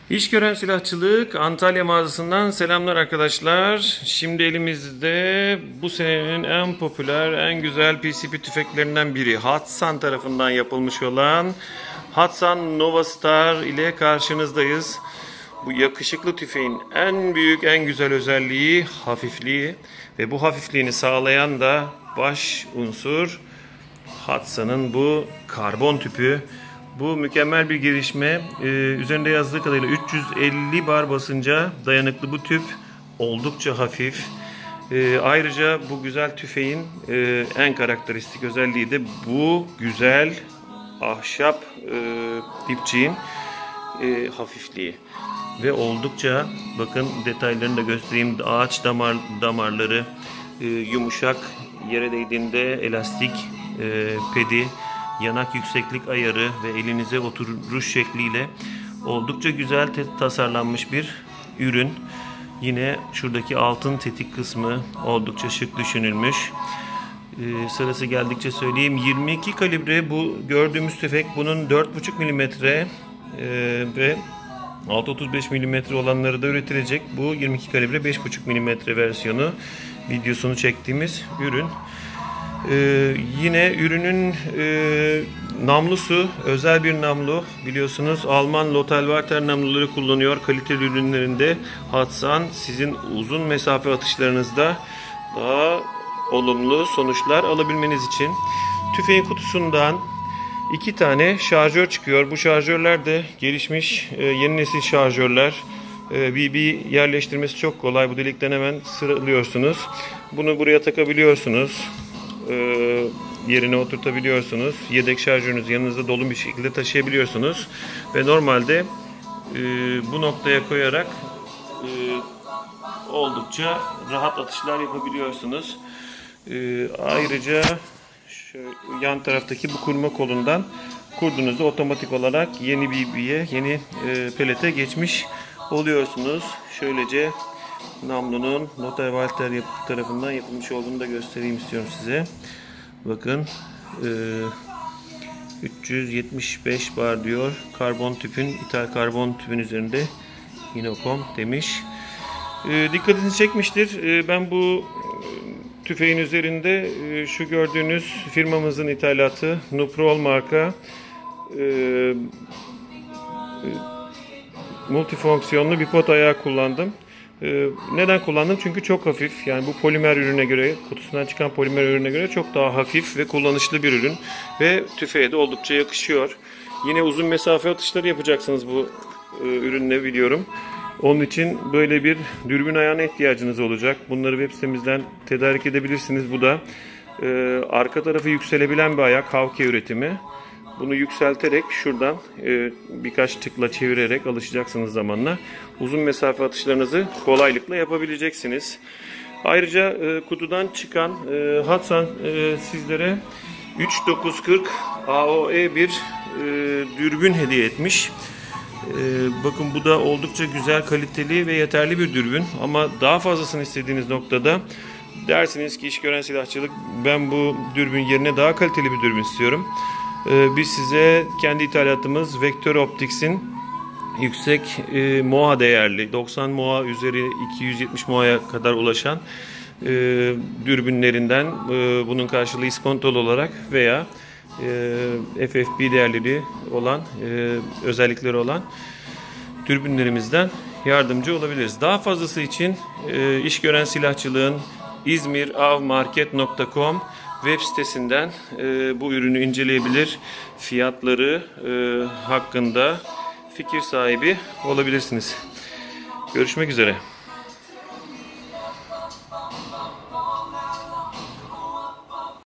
İş gören silahçılık Antalya mağazasından selamlar arkadaşlar. Şimdi elimizde bu senenin en popüler, en güzel PCP tüfeklerinden biri. Hatsan tarafından yapılmış olan Hatsan Nova Star ile karşınızdayız. Bu yakışıklı tüfeğin en büyük, en güzel özelliği hafifliği ve bu hafifliğini sağlayan da baş unsur Hatsan'ın bu karbon tüpü. Bu mükemmel bir gelişme. Üzerinde yazdığı kadarıyla 350 bar basınca dayanıklı bu tüp. Oldukça hafif. Ayrıca bu güzel tüfeğin en karakteristik özelliği de bu güzel ahşap dipçiğin hafifliği. Ve oldukça, bakın detaylarını da göstereyim. Ağaç damarları yumuşak, yere değdiğinde elastik pedi, yanak yükseklik ayarı ve elinize oturuş şekliyle oldukça güzel tasarlanmış bir ürün. Yine şuradaki altın tetik kısmı oldukça şık düşünülmüş. Sırası geldikçe söyleyeyim. 22 kalibre bu gördüğümüz tüfek. Bunun 4,5 mm ve 6.35 mm olanları da üretilecek. Bu 22 kalibre 5,5 mm versiyonu, videosunu çektiğimiz ürün. Yine ürünün namlusu özel bir namlu, biliyorsunuz Alman Lothar namluları kullanıyor kaliteli ürünlerinde. Hatsan sizin uzun mesafe atışlarınızda daha olumlu sonuçlar alabilmeniz için. Tüfeğin kutusundan 2 tane şarjör çıkıyor. Bu şarjörler de gelişmiş yeni nesil şarjörler. BB yerleştirmesi çok kolay. Bu delikten hemen sıralıyorsunuz. Bunu buraya takabiliyorsunuz. Yerine oturtabiliyorsunuz. Yedek şarjörünüzü yanınızda dolu bir şekilde taşıyabiliyorsunuz. Ve normalde bu noktaya koyarak oldukça rahat atışlar yapabiliyorsunuz. Ayrıca şöyle yan taraftaki bu kurma kolundan kurduğunuzda otomatik olarak yeni BB'ye, yeni pelete geçmiş oluyorsunuz. Şöylece namlunun Lothar tarafından yapılmış olduğunu da göstereyim istiyorum size. Bakın 375 bar diyor. Karbon tüpün, ithal karbon tüpün üzerinde Inokom demiş. Dikkatinizi çekmiştir. Ben bu tüfeğin üzerinde şu gördüğünüz firmamızın ithalatı Nuprol marka multifonksiyonlu bir pot ayağı kullandım. Neden kullandım? Çünkü çok hafif. Yani bu polimer ürüne göre, kutusundan çıkan polimer ürüne göre çok daha hafif ve kullanışlı bir ürün. Ve tüfeğe de oldukça yakışıyor. Yine uzun mesafe atışları yapacaksınız bu ürünle, biliyorum. Onun için böyle bir dürbün ayağına ihtiyacınız olacak. Bunları web sitemizden tedarik edebilirsiniz. Bu da arka tarafı yükselebilen bir ayak, Havke üretimi. Bunu yükselterek şuradan birkaç tıkla çevirerek alışacaksınız zamanla. Uzun mesafe atışlarınızı kolaylıkla yapabileceksiniz. Ayrıca kutudan çıkan Hatsan sizlere 3940 AOE bir dürbün hediye etmiş. Bakın bu da oldukça güzel, kaliteli ve yeterli bir dürbün. Ama daha fazlasını istediğiniz noktada dersiniz ki iş gören silahçılık, ben bu dürbün yerine daha kaliteli bir dürbün istiyorum. Biz size kendi ithalatımız Vektör Optics'in yüksek MOA değerli 90 MOA üzeri 270 MOA'ya kadar ulaşan dürbünlerinden bunun karşılığı iskontolu olarak veya FFP değerleri olan özellikleri olan dürbünlerimizden yardımcı olabiliriz. Daha fazlası için iş gören silahçılığın izmiravmarket.com web sitesinden bu ürünü inceleyebilir, fiyatları hakkında fikir sahibi olabilirsiniz. Görüşmek üzere.